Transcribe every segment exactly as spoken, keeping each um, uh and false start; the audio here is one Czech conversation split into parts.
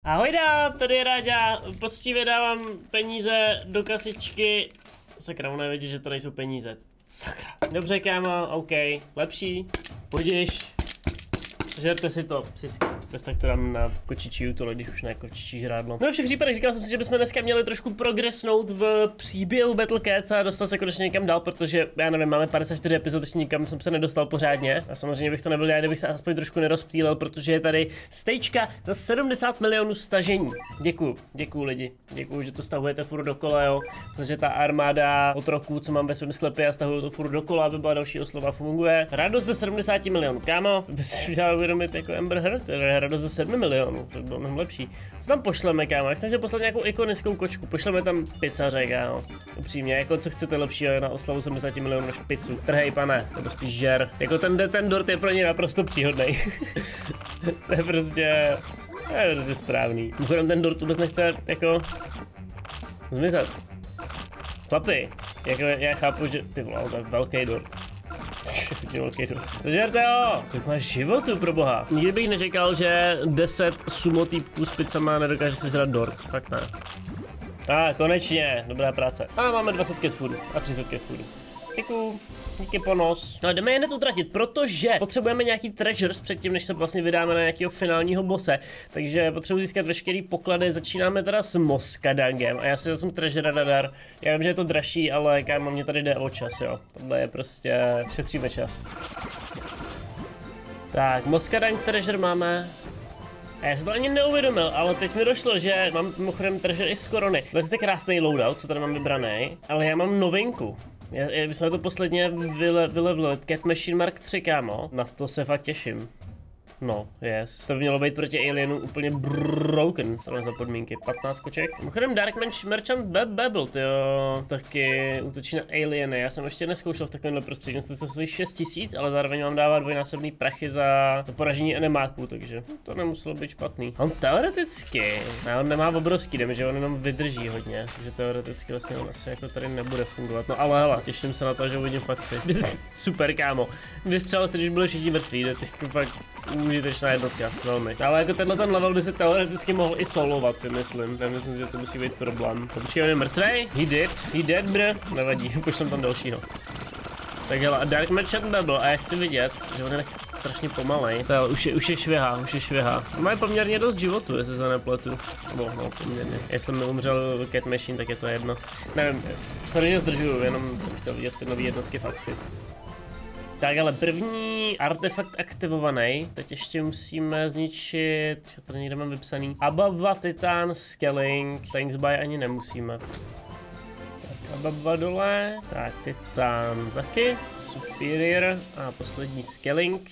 Ahoj dá, tady je Ráďa, poctivě dávám peníze do kasičky. Sakra, ona nevědí, že to nejsou peníze. Sakra. Dobře kámo, OK, lepší, půjdeš. Žerte si to, psisky. Bez tak to dám na kočičí útole, když už ne kočičí žrádlo. No v všech případech říkal jsem si, že bychom dneska měli trošku progresnout v příběhu Battle Cats a dostat se konečně někam dál, protože já nevím, máme padesát čtyři epizod, ještě nikam jsem se nedostal pořádně. A samozřejmě bych to nebyl já, kdybych se aspoň trošku nerozptýlil, protože je tady stejčka za sedmdesát milionů stažení. Děkuju, děkuju lidi, děkuju, že to stahujete furt dokola, jo. Protože ta armáda otroků, co mám ve svém sklepě, a stahuju to furt dokola, aby byla další oslova, funguje. Radost ze sedmdesát milionů, kámo, to by si dal uvědomit jako Amber Heard, to je radost ze sedmi milionů, to bylo mnohem lepší. Co tam pošleme, kámo? Jak jsem chtěl poslat nějakou ikonickou kočku, pošleme tam pizzaře, kámo. Upřímně, jako co chcete lepšího na oslavu sedmdesát milionů než pizzu. Trhej, pane, nebo spíš žer. Jako ten, ten dort je pro ně naprosto příhodný. To je prostě, to je prostě správný. Mimochodem ten dort vůbec nechce, jako, zmizet. Chlapi, jako já chápu, že, ty vole, to je velký dort. Žerte ho! Kolik máš životu, pro boha? Nikdy bych nečekal, že deset sumo týpků s pizzama nedokáže si žrat dort. Fakt ne. A ah, konečně, dobrá práce. A máme dvacet cat foodu a třicet cat foodu. Děkuju. Díky ponos. No jdeme je hned utratit, protože potřebujeme nějaký treasures předtím, než se vlastně vydáme na nějakého finálního bose. Takže potřebuji získat veškerý poklady. Začínáme teda s Moskadangem a já si vezmu treasure radar. Já vím, že je to dražší, ale kámo, mě tady jde o čas, jo. Tohle je prostě, šetříme čas. Tak, Moskadang treasure máme. A já jsem to ani neuvědomil, ale teď mi došlo, že mám mimochodem treasure i z korony. To je krásný loadout, co tady mám vybraný, ale já mám novinku. Já, já jsme to posledně vyle, vylevlili, Cat Machine Mark tři, kámo. Na to se fakt těším. No, yes. To by mělo být proti alienu úplně broken, samozřejmě za podmínky. patnáct koček. Mimochodem Dark Merchant Babel, tyjo, taky útočí na alieny. Já jsem ještě neskoušel v takovémhle prostředí, jsem se svých šest tisíc, ale zároveň vám dává dvojnásobný prachy za to poražení enemáků, takže to nemuselo být špatný. On teoreticky, ne, on nemá obrovský damage, on jenom vydrží hodně, takže teoreticky vlastně on asi jako tady nebude fungovat. No ale hele, těším se na to, že uvidím fakci. Super, kámo. Vystřelil se, když byli všichni mrtví, to je fakt užitečná jednotka, velmi. Ale jako tenhle ten level by se teoreticky mohl i solovat, si myslím. Nemyslím si, že to musí být problém. To počkej, on je mrtvej? He did, he dead, bro. Nevadí, pošlem tam dalšího. Tak hele, Dark Merchant Babel, a já chci vidět, že on je tak strašně pomalej. To už je, už je švěhá, už je švěhá. Má poměrně dost životu, jestli se nepletu. No, no, poměrně. Jestli mi umřel Cat Machine, tak je to jedno. Nevím, sorry, že zdržuju, jenom jsem chtěl vidět ty nové jednotky v akci. Tak ale první artefakt aktivovaný, teď ještě musíme zničit, co tady někde mám vypsaný, Ababa, Titan, Scaling, Thanks by ani nemusíme. Tak Ababa dole, tak Titan taky, Superior a poslední Scaling.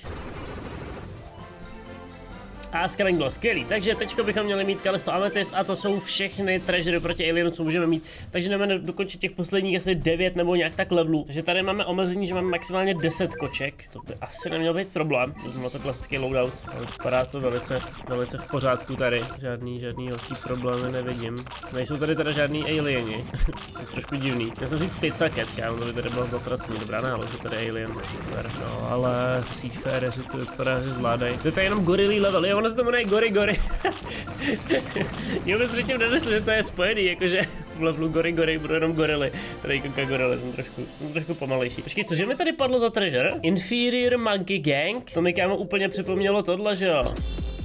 A Scaling byl skvělý, takže teďko bychom měli mít Kalisto Amethyst a to jsou všechny treasury proti alienu, co můžeme mít. Takže jdeme dokončit těch posledních asi devět nebo nějak tak levelů. Takže tady máme omezení, že máme maximálně deset koček. To by asi neměl být problém. Vezmu to klasický loadout, ale vypadá to velice, velice v pořádku tady. Žádný, žádný velký problémy nevidím. Nejsou tady teda žádný alieni. Trošku divný. Já jsem říct pizza cat, kámo, to by tady byla zatraceně dobrá náhle, že tady alien, super. No, ale Seafareři to vypadá, že zvládají. To je tady jenom gorilý level, jo, ono se to jmenuje Gory Gory. Já vůbec předtím nedošlo, že to je spojený, jakože v levelu Gory Gory budou jenom gorily. Tady kouká gorily, jsem trošku, jsem trošku pomalejší. Počkej, cože mi tady padlo za treasure? Inferior Monkey Gang? To mi kámo úplně připomnělo tohle, že jo?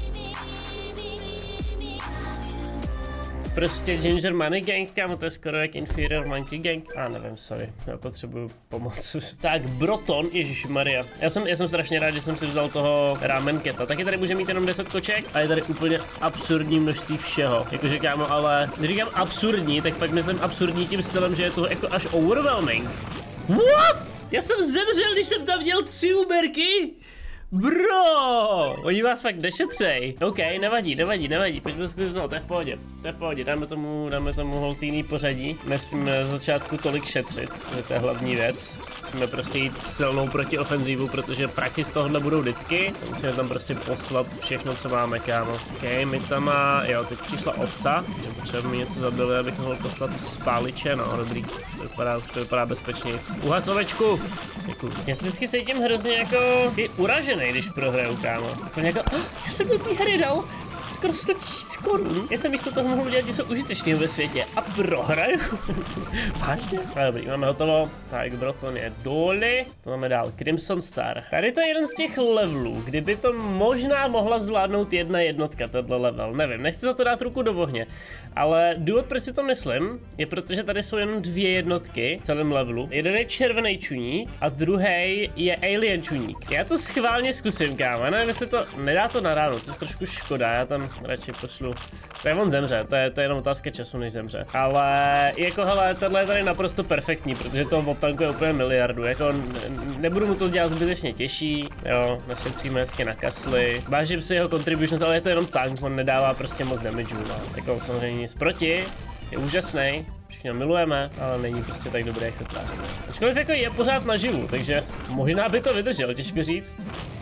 Prostě Ginger Money Gang, kámo, to je skoro jak Inferior Monkey Gang. A ah, nevím, sorry, já potřebuju pomoc. Tak, Broton, ježišmarja. Já jsem, já jsem strašně rád, že jsem si vzal toho Ramen Cata. Taky tady může mít jenom deset koček a je tady úplně absurdní množství všeho. Jakože kámo, ale když říkám absurdní, tak pak myslím absurdní tím stylem, že je to jako až overwhelming. What? Já jsem zemřel, když jsem tam měl tři úberky? Bro, oni vás fakt nešetřej. OK, nevadí, nevadí, nevadí, pojďme zkusit znovu, to je v pohodě, to je v pohodě, dáme tomu, dáme tomu holtýný pořadí. Nesmíme z začátku tolik šetřit, že to je hlavní věc. Musíme prostě jít silnou protiofenzívu, protože prachy z tohohle budou vždycky. Musíme tam prostě poslat všechno, co máme, kámo. OK, my tam má, jo, teď přišla ovca, že potřeba mi něco zabili, abych mohl poslat spáliče, no dobrý, to vypadá, to vypadá bezpečnějc. Uhas ovečku! Děkuji. Já se vždycky cítím hrozně jako i uražený, když prohraju, kámo. Jako nějako, oh, já jsem do té hry dal skoro sto tisíc korun. Já jsem místo toho mohl udělat něco užitečného ve světě a prohraju. Vážně? Ale dobrý, máme hotovo. Tak, Broton je dole. Co máme dál? Crimson Star. Tady to je jeden z těch levelů, kdyby to možná mohla zvládnout jedna jednotka, tenhle level. Nevím, nechci za to dát ruku do ohně. Ale důvod, proč si to myslím, je protože tady jsou jenom dvě jednotky v celém levelu. Jeden je červený čuník a druhý je alien čuník. Já to schválně zkusím, kámo. Nevím, jestli to nedá to na ránu, to je trošku škoda, já tam radši pošlu. To je on zemře, to je, to je jenom otázka času, než zemře. Ale jako hele, tenhle je tady naprosto perfektní, protože to odtankuje úplně miliardu. Jako nebudu mu to dělat zbytečně těžší, jo, našetříme hezky na kasly. Vážím si jeho contributions, ale je to jenom tank, on nedává prostě moc damage, no. Jako samozřejmě nic proti, je úžasný. Všichni ho milujeme, ale není prostě tak dobrý, jak se tváříme. Ačkoliv jako je pořád naživu, takže možná by to vydržel, těžko říct.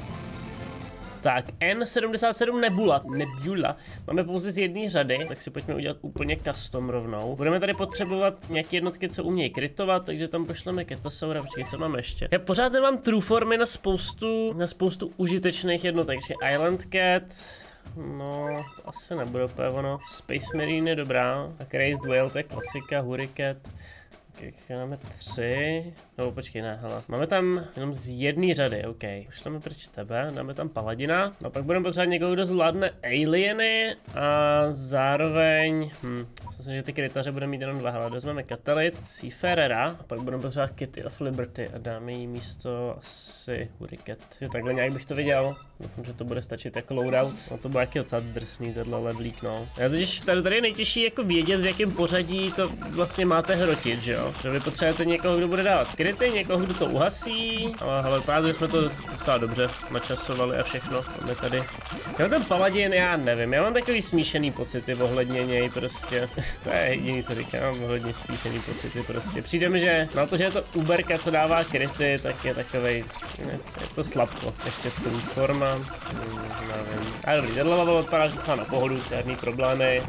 Tak, N sedmdesát sedm Nebula, Nebula, máme pouze z jedné řady, tak si pojďme udělat úplně custom rovnou. Budeme tady potřebovat nějaké jednotky, co umějí krytovat, takže tam pošleme Ketasaura, počkej, co máme ještě? Já pořád nemám true formy na spoustu, na spoustu užitečných jednotek, takže Island Cat, no, to asi nebude úplně ono. Space Marine je dobrá, tak Raised Whale, to je klasika, Hurricane. Máme tři, no počkej, ne, hele. Máme tam jenom z jedné řady, OK. Pošleme pryč tebe, dáme tam Paladina. No pak budeme potřebovat někoho, kdo zvládne alieny a zároveň, hm, myslím, že ty krytaře budeme mít jenom dva, hele, vezmeme Catalyst, Seafarera, a pak budeme potřebovat Kitty of Liberty a dáme jí místo asi Hurricane. Takhle nějak bych to viděl, doufám, že to bude stačit jako loadout. No to bude jaký docela drsný tenhle levelík, no. Já totiž tady, tady je nejtěžší jako vědět, v jakém pořadí to vlastně máte hrotit, že jo. Že vy potřebujete někoho, kdo bude dávat kryty, někoho, kdo to uhasí, ale hele, právě jsme to docela dobře načasovali a všechno. Máme tady. Já ten Paladin, já nevím, já mám takový smíšený pocity ohledně něj prostě. To je jediný, co říkám, mám hodně smíšený pocity prostě. Přijde mi, že na to, že je to uberka, co dává kryty, tak je takovej, ne, je to slabko. Ještě v tom forma, hmm, nevím. A dobrý, tenhle level odpadá docela na pohodu, žádný problémy.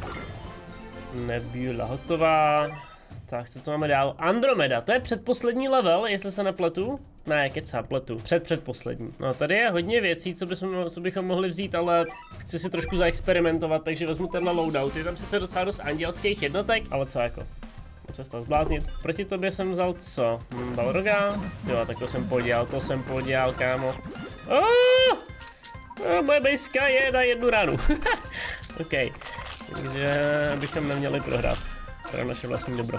Nebula hotová. Tak, co to máme dál? Andromeda, to je předposlední level, jestli se nepletu. Ne, kecám, pletu. Před předposlední. No, tady je hodně věcí, co, bychom, co bychom mohli vzít, ale chci si trošku zaexperimentovat, takže vezmu tenhle loadout. Je tam sice docela dost andělských jednotek, ale co jako? Můžu se z toho zbláznit. Proti tobě jsem vzal co? Hm, Balroga? Jo, tak to jsem podělal, to jsem podělal, kámo. Oh! Oh, moje bejska je na jednu ránu. OK. Takže bychom neměli prohrát. Pro naše vlastní dobro.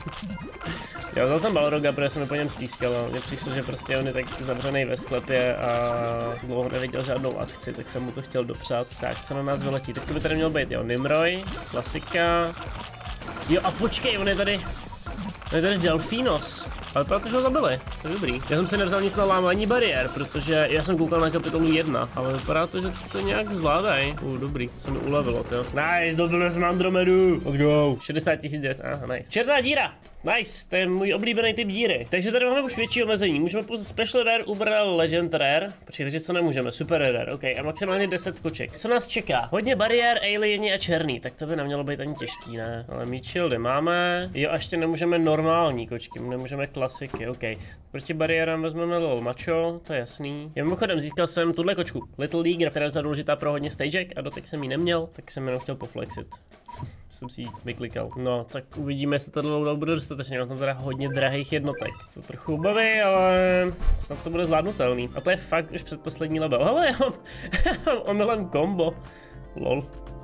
Já vzal jsem Balroga, protože jsem mi po něm stýskal. Mně přišlo, že prostě on je tak zavřený ve sklepě a dlouho neviděl žádnou akci, tak jsem mu to chtěl dopřát. Tak, co na nás vyletí? Teď by tady měl být, jo, Nimroj, klasika. Jo, a počkej, on je tady... On je tady Delphinos. Ale protože ho zabili, to je dobrý. Já jsem si nevzal nic na lámání bariér, protože já jsem koukal na kapitolu jedna, ale vypadá to, že to nějak zvládají. Uh, dobrý, to se mi ulevilo, jo. Nice, dobili jsme Andromedu, let's go. šedesát tisíc, aha, nice. Černá díra, nice, to je můj oblíbený typ díry. Takže tady máme už větší omezení, můžeme pouze Special Rare, Uber Legend Rare. Počkej, takže co nemůžeme, Super Rare, ok, a maximálně deset koček. Co nás čeká? Hodně bariér, alieni a černý, tak to by nemělo být ani těžký, ne? Ale mít shieldy máme, jo, a ještě nemůžeme normální kočky, nemůžeme klasiky, ok. Proti bariérám vezmeme Lol Macho, to je jasný. Já mimochodem získal jsem tuhle kočku, Little League, která je za důležitá pro hodně stagek a doteď jsem ji neměl, tak jsem jenom chtěl poflexit. Jsem si ji vyklikal. No, tak uvidíme, jestli tenhle loadout bude dostatečně, mám tam teda hodně drahých jednotek. To trochu baví, ale snad to bude zvládnutelný. A to je fakt už předposlední level. Hele, já mám, mám omylem combo. Lol.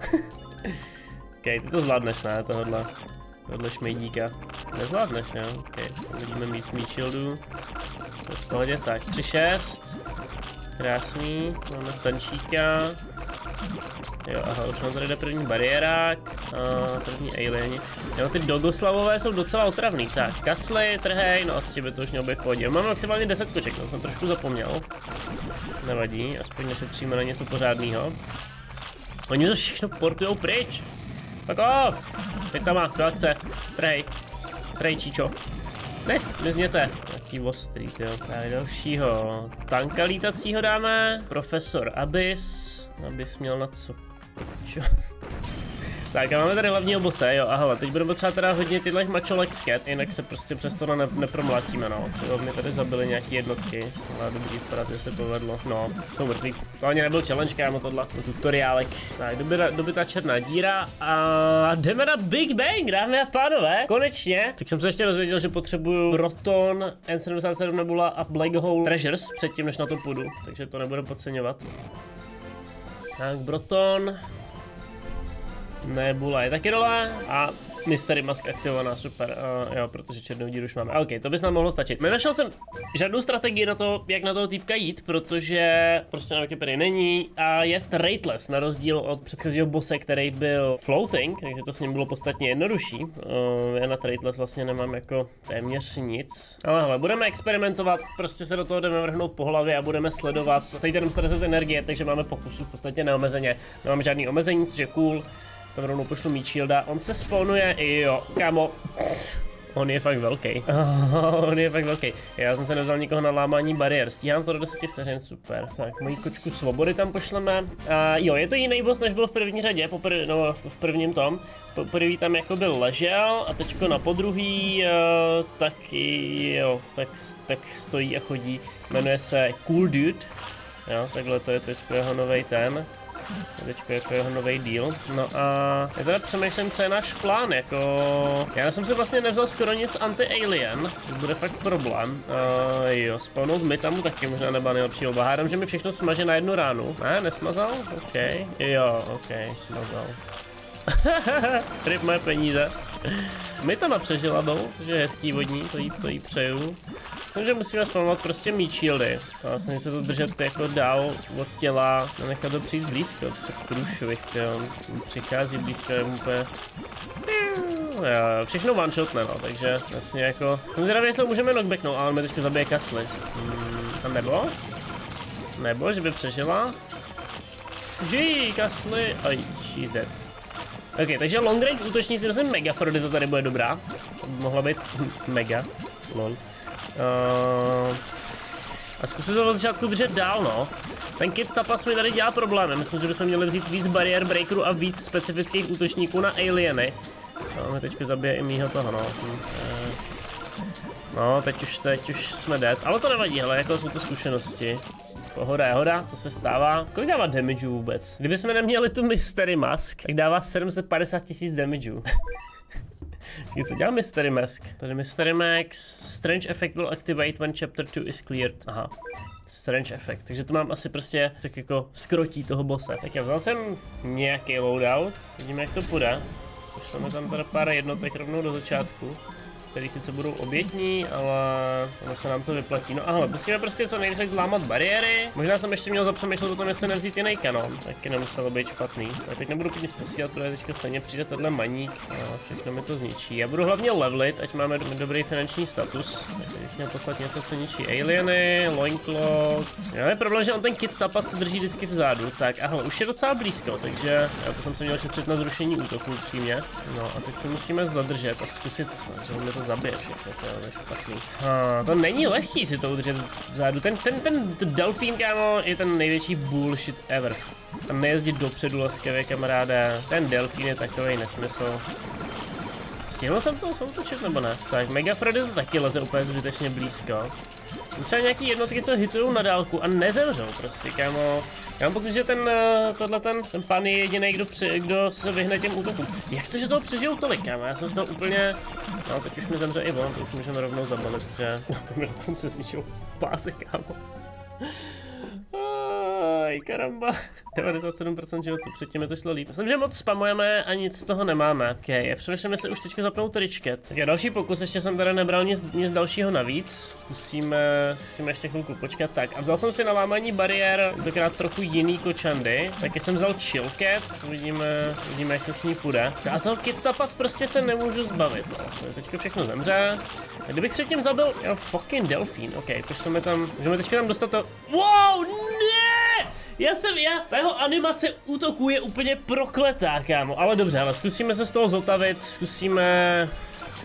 OK, ty to zvládneš, ne, tohle. Tohle šmejdíka. Nezvládneš, jo? OK, uvidíme mít mít shieldu. V pohodě, tak, tři šest. Krásný, máme tančíka. Jo, aha, už mám tady do první bariérák. A první alieni. Jo, ty dogoslavové jsou docela otravný. Tak, kasly, trhej, no asi by to už mělo být v pohodě. Mám maximálně deset koček, to jsem trošku zapomněl. Nevadí, aspoň nešetříme na něco pořádného. Oni to všechno portujou pryč. Fuck off! Teď tam má, do akce. Trhej. Trhej, číčo. Ne, nezněte. Jaký ostrý, jo. Tak dalšího. Tanka lítacího dáme. Profesor Abyss. Abyss měl na co? Čo? Tak a máme tady hlavního bose, jo, a hele, teď budeme potřeba teda hodně tyhle mačolek sket, jinak se prostě přes to ne, nepromlatíme, no. Třeba mě tady zabili nějaký jednotky, ale dobrý, vypadat, že se povedlo, no, jsou mrtví. To ani nebyl challenge, kámo, tohle, tutoriálek. Tak, dobyta, dobytá černá díra a jdeme na Big Bang, dámy a pánové, konečně. Tak jsem se ještě dozvěděl, že potřebuju Proton, N sedmdesát sedm Nebula a Black Hole Treasures předtím, než na to půjdu, takže to nebudu podceňovat. Tak, Proton. Nebula je taky dole a Mystery Mask aktivovaná, super, uh, jo, protože černou díru už máme. OK, to bys nám mohlo stačit. Nenašel jsem žádnou strategii na to, jak na toho týpka jít, protože prostě na Wikipedii není a je traitless, na rozdíl od předchozího bose, který byl floating, takže to s ním bylo podstatně jednodušší. Uh, já na traitless vlastně nemám jako téměř nic. Ale hele, budeme experimentovat, prostě se do toho jdeme vrhnout po hlavě a budeme sledovat. Stojí tady z energie, takže máme pokusů v podstatě neomezeně. Nemáme žádný omezení, což je cool. Tam rovnou pošlu mít shielda, on se spawnuje, jo, kámo, on je fakt velký, oh, on je fakt velký. Já jsem se nevzal nikoho na lámání bariér, stíhám to do deseti vteřin, super. Tak, moji kočku svobody tam pošleme, a jo, je to jiný boss, než byl v první řadě, popr no, v prvním tom. Poprvý tam jako byl ležel a teďko na podruhý, uh, taky, jo, tak, tak stojí a chodí, jmenuje se Cool Dude, jo, takhle to je teďko jeho novej ten. Teďko jako jeho nový deal. No a já teda přemýšlím, co je náš plán, jako... Já jsem si vlastně nevzal skoro nic anti-alien, což bude fakt problém. Uh, jo, spawnout my tam taky možná nebyla nejlepší oba. Hádám, že mi všechno smaže na jednu ránu. Ne, nesmazal? OK. Jo, OK, smazal. Ryb moje peníze. My tam přežila byl, což je hezký vodní, to jí, to jí přeju. Myslím, že musíme spawnovat prostě meat shieldy. A vlastně se to držet jako dál od těla, nenechat to přijít blízko, co je průšvih, jo. Přichází blízko, je úplně... Jo, všechno one-shotne, no, takže vlastně jako... Jsem zvědavý, jestli můžeme knockbacknout, ale on mi teďka zabije kasly. Hmm, a nebo? Nebo, že by přežila? Žij, kasly, oj, she dead. Ok, takže long range útočníci, myslím Mega Frody to tady bude dobrá. To by mohla být mega, lol. Uh, a zkusit to od začátku držet dál, no. Ten Kit Tapas mi tady dělá problémy, myslím, že bychom měli vzít víc bariér breakerů a víc specifických útočníků na alieny. No, mi teďka zabije i mýho toho, no. Hm, eh. No, teď už, teď už jsme dead, ale to nevadí, hele, jako jsou to zkušenosti. Hoda je hoda, to se stává. Kolik dává damageů vůbec? Kdybychom neměli tu Mystery Mask, tak dává sedm set padesát tisíc damageů. Co dělá Mystery Mask? Tady Mystery Max, Strange Effect will activate when chapter two is cleared. Aha. Strange Effect, takže to mám asi prostě tak jako skrotí toho bose. Tak já vzal jsem nějaký loadout, vidíme jak to půjde. Pošleme tam teda pár jednotek rovnou do začátku, který sice budou obětní, ale ono se nám to vyplatí. No a hele, musíme prostě co nejdřív zlámat bariéry. Možná jsem ještě měl zapřemýšlet o tom, jestli nevzít jiný kanon, taky nemuselo být špatný. Já teď nebudu nic posílat, protože teďka stejně přijde tenhle maník a všechno mi to zničí. Já budu hlavně levelit, ať máme dobrý finanční status. Takže bych měl poslat něco, co ničí alieny, loincloth. Já mám problém, že on ten Kit Tapas se drží vždycky vzadu. Tak a hele, už je docela blízko, takže já to jsem se měl šetřit na zrušení útoku upřímně. No a teď se musíme zadržet a zkusit, že mi to zabije všechno, to je špatný. Ah, to není lehký si to udržet vzadu. Ten, ten, ten, ten delfín, kámo, je ten největší bullshit ever. A nejezdit dopředu laskavě, kamaráde. Ten delfín je takovej nesmysl. Stihnul jsem to soutočit nebo ne? Tak, Mega Frody to taky leze úplně zbytečně blízko. Třeba nějaký jednotky, co hitujou na dálku a nezemřou prostě, kámo. Já mám pocit, že ten, tohle ten, ten pan je jediný, kdo, při, kdo se vyhne těm útokům. Jak to, že toho přežijou tolik, kámo? Já jsem z toho úplně... No, teď už mi zemře i on, to už můžeme rovnou zabalit, že? No, dokonce zničil páse, kámo. Aj, karamba. devadesát sedm procent životu, předtím je to šlo líp. Myslím, že moc spamujeme a nic z toho nemáme. Ok, já přemýšlím, jestli už teďka zapnout ričket. Tak je další pokus, ještě jsem tady nebral nic, nic dalšího navíc. Zkusíme, zkusíme ještě chvilku počkat. Tak a vzal jsem si na lámání bariér, tentokrát trochu jiný kočandy. Taky jsem vzal chillcat, uvidíme, uvidíme jak to s ní půjde. A toho Kit Tapas prostě se nemůžu zbavit, no. Teďka všechno zemře. A kdybych předtím zabil, jo, fucking delfín, ok, pošleme tam, můžeme teďka tam dostat to, wow, ne! Já jsem, já, ta jeho animace útoku je úplně prokletá, kámo, ale dobře, ale zkusíme se z toho zotavit, zkusíme,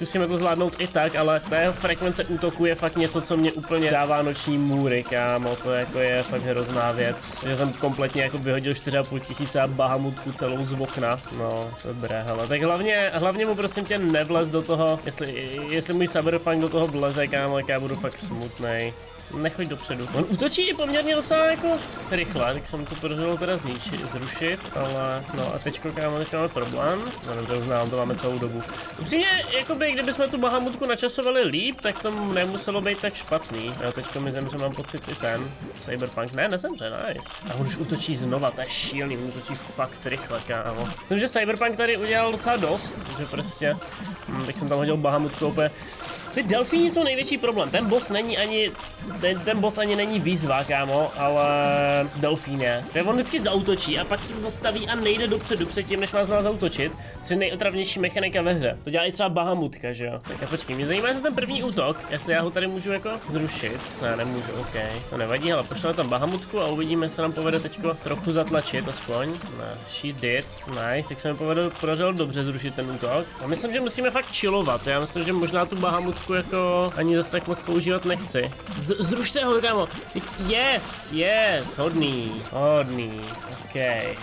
zkusíme to zvládnout i tak, ale ta jeho frekvence útoku je fakt něco, co mě úplně dává noční můry, kámo, to jako je fakt hrozná věc, že jsem kompletně jako vyhodil čtyři a půl tisíce a bahamutku celou z okna, no, dobré, hele, tak hlavně, hlavně mu prosím tě nevlez do toho, jestli, jestli můj Cyberpunk do toho vleze, kámo, tak já budu fakt smutnej. Nechoď dopředu. On útočí i poměrně docela jako rychle, tak jsem to podařilo teda zničit, zrušit, ale no a teďko kámo, teď máme problém. No dobře, uznám, to máme celou dobu. Upřímně, jakoby, kdybychom tu bahamutku načasovali líp, tak to nemuselo být tak špatný. A teďko mi zemře, mám pocit i ten Cyberpunk. Ne, nezemře, nice. A on už útočí znova, to je šílený, útočí fakt rychle, kámo. Myslím, že Cyberpunk tady udělal docela dost, že prostě, hm, tak jsem tam hodil bahamutku opět. Ty delfíni jsou největší problém, ten boss není ani, ten, ten boss ani není výzva, kámo, ale delfín je. On vždycky zaútočí a pak se zastaví a nejde dopředu předtím, než má z nás zaútočit, což je nejotravnější mechanika ve hře. To dělá i třeba bahamutka, že jo. Tak a počkej, mě zajímá se ten první útok, jestli já ho tady můžu jako zrušit. Ne, nemůžu, ok, to nevadí, ale pošleme tam bahamutku a uvidíme, jestli nám povede teďko trochu zatlačit aspoň. Ne, she did, nice, tak se mi povedlo, podařilo dobře zrušit ten útok. A myslím, že musíme fakt chillovat, já myslím, že možná tu bahamutku jako ani zase tak moc používat nechci. Z zrušte ho, kámo. Yes, yes, hodný, hodný, ok.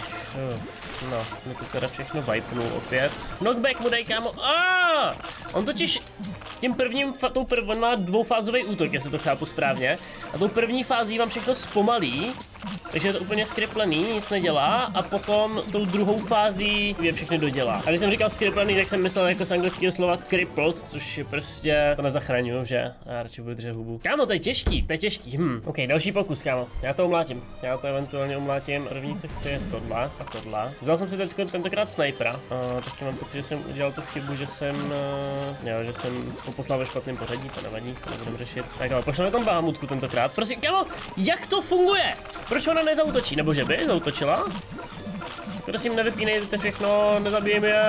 Uf. No, mi to teda všechno wipenul opět. Knockback mu dej, kámo. Ah! On totiž tím prvním, tou prv, on má dvoufázový útok, jestli to chápu správně. A tou první fází vám všechno zpomalí, takže je to úplně skriplený, nic nedělá. A potom tou druhou fází je všechny dodělá. A když jsem říkal skriplený, tak jsem myslel jako z anglického slova crippled, což je prostě, to nezachraňuju, že? Já radši budu držet hubu. Kámo, to je těžký, to je těžký, hm. Ok, další pokus, kámo. Já to umlátím, já to eventuálně umlátím. První, co chci, je tohle a tohle. Vzal jsem si teď, tentokrát snipera. Uh, taky mám pocit, že jsem udělal tu chybu, že jsem, uh, jo, že jsem ho poslal ve špatném pořadí, to nevadí, to nebudeme řešit. Tak ale pošleme tam bahamutku tentokrát. Prosím, kámo, jak to funguje? Proč ona nezautočí? Nebo že by zautočila? Prosím, nevypínejte všechno, nezabijím je.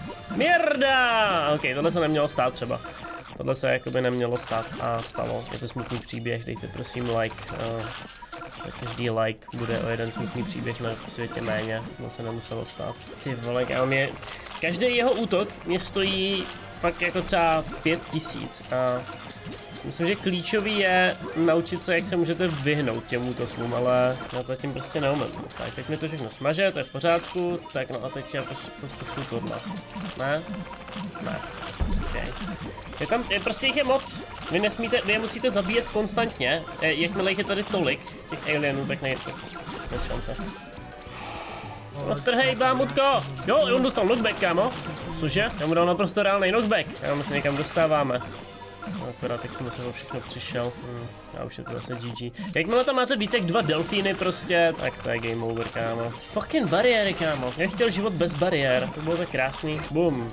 Mierda! Ok, tohle se nemělo stát třeba. Tohle se jakoby nemělo stát a stalo. Je to smutný příběh, dejte prosím like. Uh, Každý like bude o jeden smutný příběh na světě méně, to se nemuselo stát. Ty vole, kámo, mě, každý jeho útok mě stojí fakt jako třeba pět tisíc a myslím, že klíčový je naučit se, jak se můžete vyhnout těm útokům, ale já to zatím prostě neumím. Tak, teď mi to všechno smaže, to je v pořádku, tak no a teď já pošlu tohle. Ne? Ne. Okay. Je tam, je, prostě jich je moc, vy nesmíte, vy je musíte zabíjet konstantně, e, jakmile jich je tady tolik, těch alienů, tak nej, bez šance. Odtrhej, bámutko! Jo, on dostal knockback, kámo. Cože? Já mu dal naprosto reálný knockback. Já my se někam dostáváme. Akorát jak jsem se to všechno přišel. Hmm, a už je to zase G G. Jakmile tam máte více jak dva delfíny prostě, tak to je game over, kámo. Fucking bariéry, kámo. Já chtěl život bez bariér, to bylo tak krásný. Bum.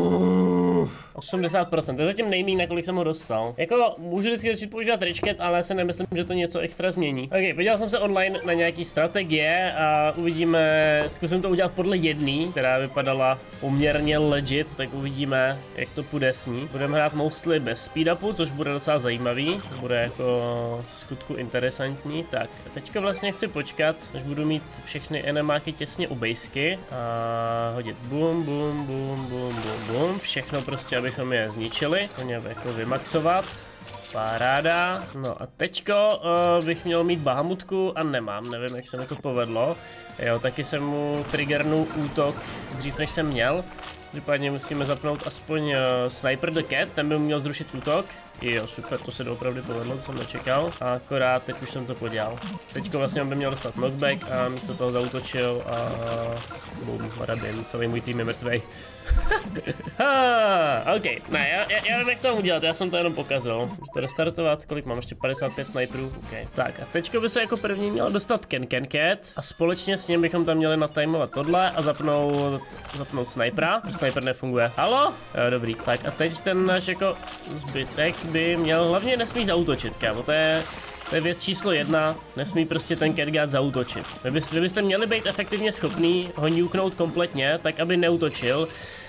osmdesát procent, to je zatím nejméně, na kolik jsem ho dostal. Jako, můžu vždycky začít používat Richcat, ale já si nemyslím, že to něco extra změní. Ok, podíval jsem se online na nějaký strategie a uvidíme, zkusím to udělat podle jedný, která vypadala poměrně legit, tak uvidíme, jak to půjde s ní. Budeme hrát mostly bez speedupu, což bude docela zajímavý, bude jako skutku interesantní. Tak, teďka vlastně chci počkat, až budu mít všechny enemáky těsně u bejsky a hodit bum, bum, bum, bum, bum, bum, všechno prostě, abychom je zničili, ně jako vymaxovat. Paráda. No a teďko uh, bych měl mít bahamutku a nemám, nevím, jak se mi to povedlo. Jo, taky jsem mu triggernul útok dřív, než jsem měl. Případně musíme zapnout aspoň uh, Sniper the Cat, ten by měl zrušit útok. Jo, super, to se doopravdy povedlo, to jsem nečekal. A akorát teď už jsem to podělal. Teďko vlastně on by měl dostat knockback a místo toho zaútočil a bum, marabim, celý můj tým je mrtvej. ah, ok, ne, já, já, já vím, jak to udělat, já jsem to jenom pokazal. Můžu to restartovat, kolik mám, ještě padesát pět sniperů, ok. Tak a teďko by se jako první měl dostat Ken Ken Cat a společně s ním bychom tam měli natajmovat tohle a zapnout, zapnout snipera, sniper nefunguje. Halo? Jo, dobrý, tak a teď ten náš jako zbytek by měl, hlavně nesmí zaútočit, kámo, to je... To je věc číslo jedna, nesmí prostě ten Catguard zaútočit. Vy, bys, vy byste měli být efektivně schopný ho nuknout kompletně, tak aby neútočil.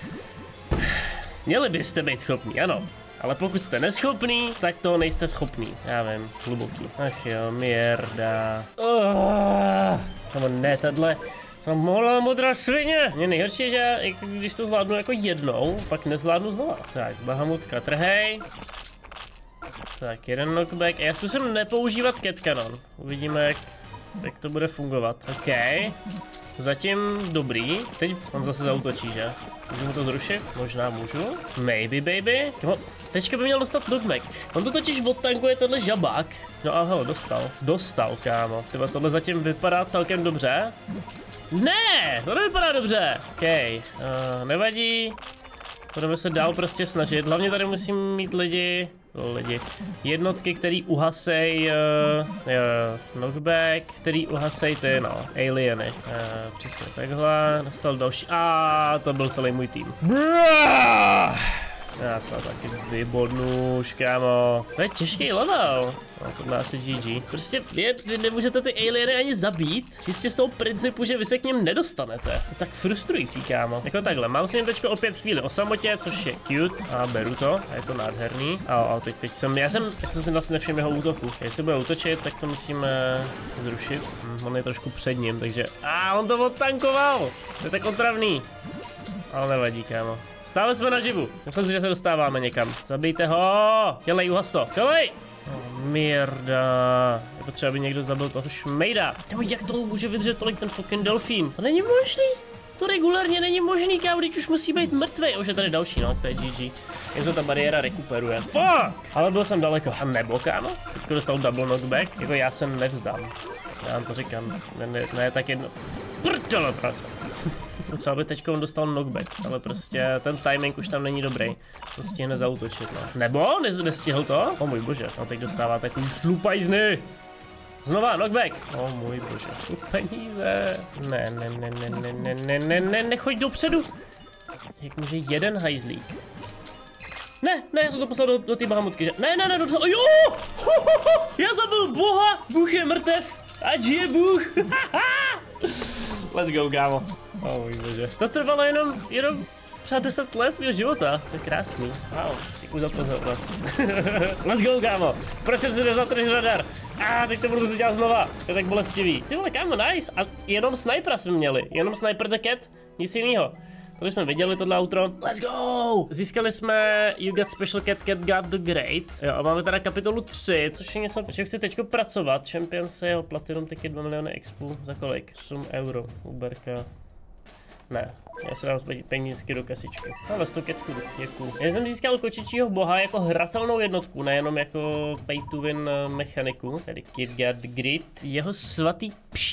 Měli byste být schopný, ano. Ale pokud jste neschopný, tak to nejste schopný. Já vím, hluboký. Ach jo, mierda. Oh, ne, tahle, Ta mohla modrá svině. Mě nejhorší je, že když to zvládnu jako jednou, pak nezvládnu znova. Tak, Bahamutka, trhej. Tak, jeden knockback. Já zkusím nepoužívat Cat Cannon. Uvidíme, jak, jak to bude fungovat. OK. Zatím dobrý. Teď on zase zautočí, že? Můžu mu to zrušit? Možná můžu. Maybe, baby. Teďka by měl dostat knockback. On to totiž odtankuje tenhle žabák. No a hele, dostal. Dostal, kámo. Tyba, tohle zatím vypadá celkem dobře. Ne, to nevypadá dobře. OK, uh, nevadí. Budeme se dál prostě snažit. Hlavně tady musím mít lidi, lidi, jednotky, který uhasej uh, uh, knockback, který uhasej ty, no, alieny. Uh, přesně takhle, dostal další. A to byl celý můj tým. Já se taky vybodnu, kámo. To je těžký level. No, to má asi G G. Prostě je, vy nemůžete ty alieny ani zabít, čistě z toho principu, že vy se k ním nedostanete. To je tak frustrující, kámo. Jako takhle, mám si jen teďko opět chvíli o samotě, což je cute. A beru to, a je to nádherný. A, a teď, teď jsem, já jsem, já jsem si vlastně nevšiml jeho útoku. Jestli bude útočit, tak to musíme zrušit. Hm, on je trošku před ním, takže... A on to odtankoval! To je tak otravný. Ale nevadí, kámo. Stále jsme naživu. Myslím si, že se dostáváme někam. Zabijte ho! Dělej, uhas to. Dělej! Oh, mierda. Je potřeba, aby někdo zabil toho šmejda. Kámo, jak to může vydržet tolik ten fucking delfín? To není možný. To regulárně není možný, kámo, když už musí být mrtvý. Už je tady další, no, to je G G. Jak se ta bariéra rekuperuje. Fuck! Ale byl jsem daleko. A nebo, kámo? Teďko dostal double knockback. Jako já se nevzdám. Já vám to říkám. Ne, ne, ne tak jedno. Prdele, práce. Třeba by teďko on dostal knockback, ale prostě ten timing už tam není dobrý. To stihne zaútočit, no. Nebo? Nez, nestihl to? O oh, můj bože, no teď dostává takový šlupajzny. Znova, knockback. O oh, můj bože, šlup peníze. Ne, ne, ne, ne, ne, ne, ne, ne, ne, nechoď dopředu. Jak může jeden hajzlík? Ne, ne, já jsem to poslal do, do té Bahamutky, že? Ne, ne, ne, do toho, jo! Já zabil boha, Bůh je mrtev. Ať je Bůh. Let's go, kámo. Oh můj bože. To trvalo jenom, jenom třeba deset let mého života. To je krásný. Wow, děkuji za pozornost. Let's go, kámo. Proč jsem si nezal ten radar? A ah, teď to budu muset dělat znova. To je tak bolestivý. Ty vole, kámo, nice. A jenom snipera jsme měli. Jenom sniper the cat. Nic jinýho. Tady jsme viděli tohle outro. Let's go! Získali jsme You Got Special Cat, Cat Got the Great. Jo, a máme teda kapitolu tři, což je něco, že chci teďko pracovat. Champions je Platinum taky dva miliony expu. Za kolik? osm euro. Uberka. Ne, já se dám penízky do kasičky. Ale sto cat food, děkuju. Já jsem získal kočičího boha jako hratelnou jednotku, nejenom jako pay to win mechaniku, tedy Kid Got Grit. Jeho svatý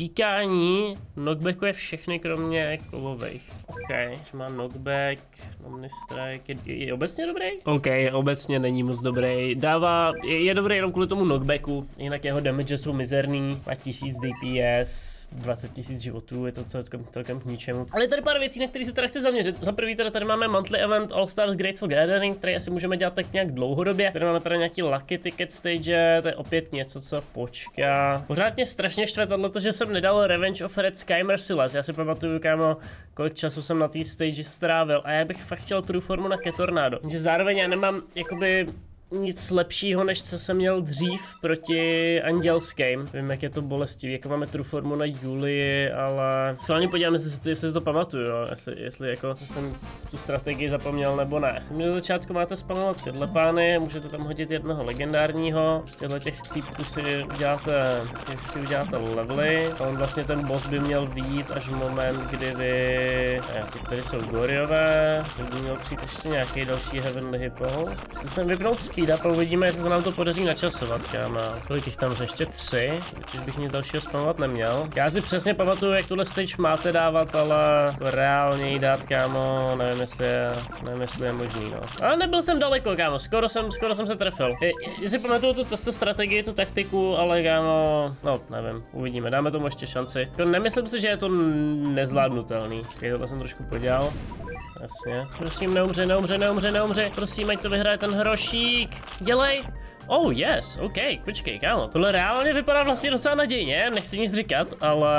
pšíkání knockbackuje všechny kromě kovových. OK, že má knockback, Omnistrike, je, je obecně dobrý? OK, obecně není moc dobrý. Dává, je, je dobrý jenom kvůli tomu knockbacku, jinak jeho damage jsou mizerný, má tisíc D P S, dvacet tisíc životů, je to celkem, celkem k ničemu. Ale tady pár věcí, na které se teda chci zaměřit. Za prvý teda tady máme monthly event All Stars Grateful Gathering, který asi můžeme dělat tak nějak dlouhodobě. Tady máme teda nějaký lucky ticket stage, to je opět něco, co počká. Pořád mě strašně štve tohleto, že jsem nedal Revenge of Red Sky Merciless. Já si pamatuju, kámo, kolik času jsem na té stage strávil a já bych fakt chtěl true formu na Cat Tornado. Takže zároveň já nemám jakoby nic lepšího, než co jsem měl dřív proti andělským. Vím, jak je to bolestivý, jako máme true formu na Julii, ale schválně podíváme se, jestli si to pamatuju, jo? Jestli, jestli jako jsem tu strategii zapomněl nebo ne. Mě do začátku máte spamovat tyhle pány, můžete tam hodit jednoho legendárního. Z těchto těch týpků si uděláte, si uděláte levely. A on vlastně ten boss by měl vyjít až v moment, kdy vy... Ne, teď tady jsou Goriové, to by měl přijít ještě nějaký další Heavenly Hippo. Zkusím vypnout speed up a uvidíme, jestli se nám to podaří načasovat, kámo. Kolik jich tam ještě tři, když bych nic dalšího spamovat neměl. Já si přesně pamatuju, jak tuhle stage máte dávat, ale reálně jí dát, kámo, nevím, jestli je, nevím, jestli je možný, no. Ale nebyl jsem daleko, kámo, skoro jsem, skoro jsem se trefil. Je, je si pamatuju tu, tu strategii, tu taktiku, ale kámo, no, nevím, uvidíme, dáme tomu ještě šanci. To nemyslím si, že je to nezvládnutelný. Okay, tohle jsem trošku podělal. Jasně. Prosím, neumře, neumře, neumře, neumře. Prosím, ať to vyhraje ten hrošík. Dělej. Oh, yes, OK, počkej, kámo. Tohle reálně vypadá vlastně docela nadějně, nechci nic říkat, ale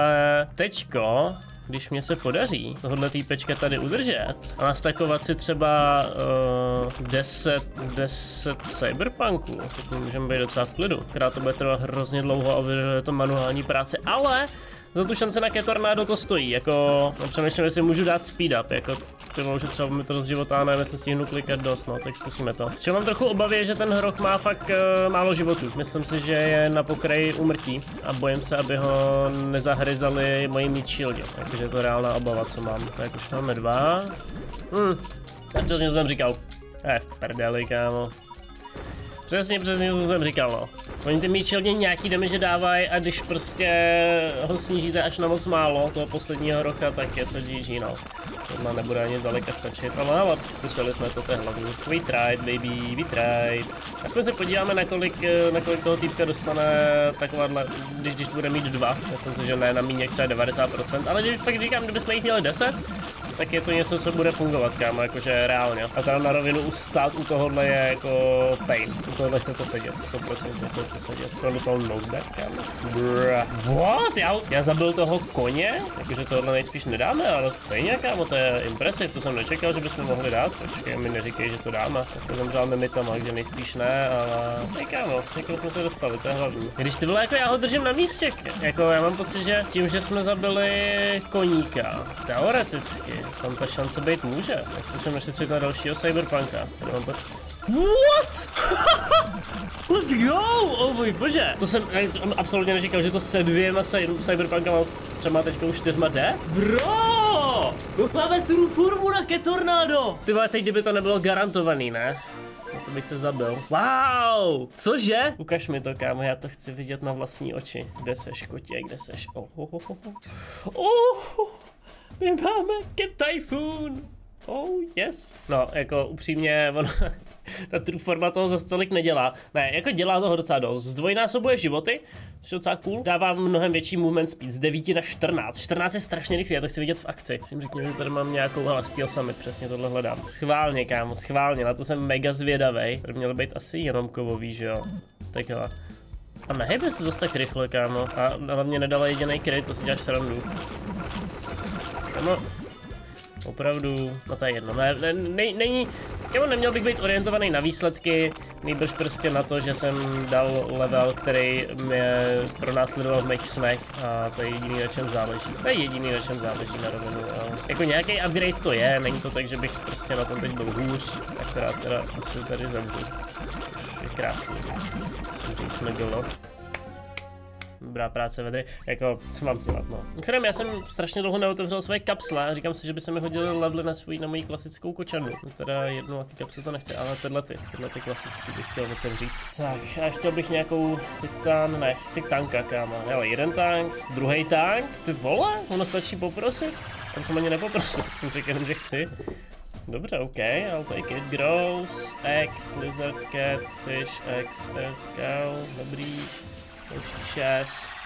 teďko, když mě se podaří tohle týpečka tady udržet a nastakovat si třeba uh, deset, deset cyberpunků, tak můžeme být docela v klidu. Která to bude trvat hrozně dlouho a vyžaduje to manuální práce, ale za tu šanci na Ketornádo to stojí, jako přemýšlím, jestli můžu dát speed up, jako to už třeba mi to rozživotá, nevím, jestli stihnu klikat dost, no, tak zkusíme to. S čím mám trochu obavy, že ten hroch má fakt uh, málo životů, myslím si, že je na pokraji úmrtí a bojím se, aby ho nezahryzali moji meat shieldi, takže je to reálná obava, co mám. Tak už máme dva. Hm, tak přesně jsem říkal. Eh, v prdeli, kámo. Přesně, přesně, co jsem říkal, no. Oni ty meat shieldi nějaký damage dávají a když prostě ho snížíte až na moc málo, toho posledního rocha, tak je to G G, no. Tohle nebude ani zdaleka stačit, ale ale zkusili jsme to, to je hlavní. We tried, baby, we tried. Tak se podíváme, na kolik, na kolik toho týpka dostane takováhle, když, když bude mít dva. Myslím si, že ne na míně třeba devadesát procent, ale když, fakt říkám, kdybychom jich měli deset, tak je to něco, co bude fungovat, kámo, jakože reálně. A teda na rovinu stát u tohohle je jako pain. U tohohle chcete sedět, sto procent chcete sedět. To dostal knockback, kámo. Bruh. What? Já, já zabil toho koně? Jakože tohle nejspíš nedáme, ale stejně, kámo, to je impresiv, to jsem nečekal, že bychom mohli dát. Počkej, mi neříkej, že to dáme. Tak to zemřel mimitama, takže nejspíš ne, ale... Hej, kámo, někdo jsme se dostali, to je hlavní. Když ty vole, jako já ho držím na místě, jako já mám pocit, že tím, že jsme zabili koníka, teoreticky, tam ta šance být může. Já zkusím ještě třeba dalšího Cyberpunka. What? Let's go! Oh můj bože! To jsem absolutně neříkal, že to se dvěma Cyberpunkama třeba teď už čtyřma jde? Bro! Máme true formu na Ketornádo! Ty vole, teď kdyby to nebylo garantovaný, ne? To bych se zabil. Wow! Cože? Ukaž mi to, kámo, já to chci vidět na vlastní oči. Kde seš, kotě, kde seš? Oh, oh, oh, oh. Oh, my máme Cat Typhoon! Oh yes. No, jako upřímně, ono, ta true forma toho zase tolik nedělá. Ne, jako dělá toho docela dost. Zdvojnásobuje životy, což je docela cool. Dává mnohem větší movement speed, z devíti na čtrnáct. čtrnáct je strašně rychlý, já to chci vidět v akci. Musím řekněme, že tady mám nějakou, hele, Steel Summit, přesně tohle hledám. Schválně, kámo, schválně, na to jsem mega zvědavej. Tady měl být asi jenom kovový, že jo. Takhle. A nehejbe se zase tak rychle, kámo. A hlavně nedala jediný kryt, to si děláš srandu. No, opravdu, no to je jedno, ne, ne, ne, není, jo, neměl bych být orientovaný na výsledky, nejbrž prostě na to, že jsem dal level, který mě pronásledoval v mých snech a to je jediný, na čem záleží, to je jediný, na čem záleží na rovinu, jo. Jako nějaký upgrade to je, není to tak, že bych prostě na tom teď byl hůř, akorát teda asi tady zemřu, je krásný, jsem jsme bylo. Dobrá práce vedry, jako co mám dělat, no. Mimochodem, já jsem strašně dlouho neotevřel své kapsle a říkám si, že by se mi hodily levely na svůj, na moji klasickou kočanu. Teda jednu jaký kapsle to nechci, ale tyhle ty, tyhle ty klasický bych chtěl otevřít. Tak, a chtěl bych nějakou titán, ne, chci tanka, kámo. Hele, jeden tank, druhý tank, ty vole, ono stačí poprosit? Já jsem ani nepoprosil, jsem řekl jenom, že chci. Dobře, OK, I'll take it. Gross, X, Lizard, Cat, Fish, X, S, Cow, dobrý. Už šest.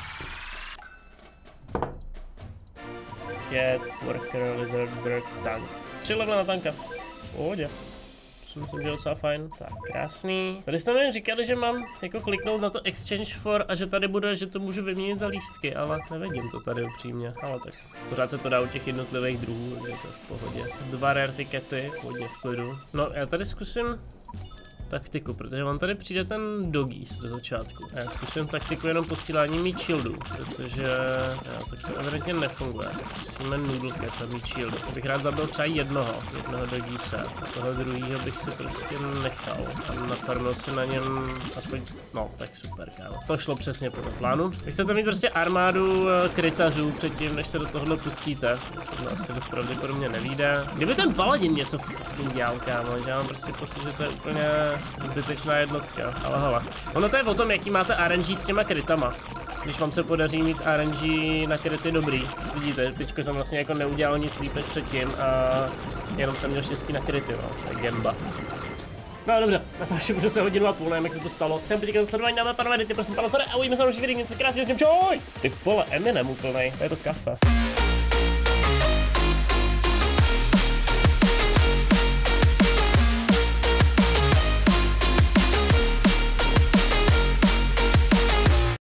Cat, Worker, Lizard, Bird, Tank. Tři level na tanka. Pohodě. To myslím, že je docela fajn. Tak, krásný. Tady jste mi říkali, že mám jako kliknout na to Exchange for a že tady bude, že to můžu vyměnit za lístky, ale nevidím to tady upřímně. Ale tak pořád se to dá u těch jednotlivých druhů, takže to je v pohodě. Dva rare tikety, pohodě v klidu. No, já tady zkusím taktiku, protože on tady přijde ten doggies do začátku. A já zkusím taktiku jenom posílání meat shieldů, protože já, tak to evidentně nefunguje. Zkusíme noodle cat a meat shieldy. Bych rád zabil třeba jednoho, jednoho doggiese. A toho druhýho bych si prostě nechal. A nafarmil si na něm aspoň, no tak super, kámo. To šlo přesně podle plánu. Vy chcete mít prostě armádu krytařů předtím, než se do tohohle pustíte. To asi dost pravděpodobně nevíde. Kdyby ten paladin něco fucking dělal, kámo, že já mám prostě pocit, že to je úplně zbytečná jednotka, ale hele. Ono to je o tom, jaký máte R N G s těma krytama. Když vám se podaří mít R N G na kryty dobrý. Vidíte, teďko jsem vlastně jako neudělal nic líp než předtím a jenom jsem měl štěstí na kryty, no. To je gamba. No dobře, natáčím už se hodinu a půl, nevím jak se to stalo. Jsem podíkat za sledování, dáme a pánové, dejte prosím palce a uvidíme se na další video, něco krásného, čoj! Ty vole, Eminem úplnej, to je to kafe.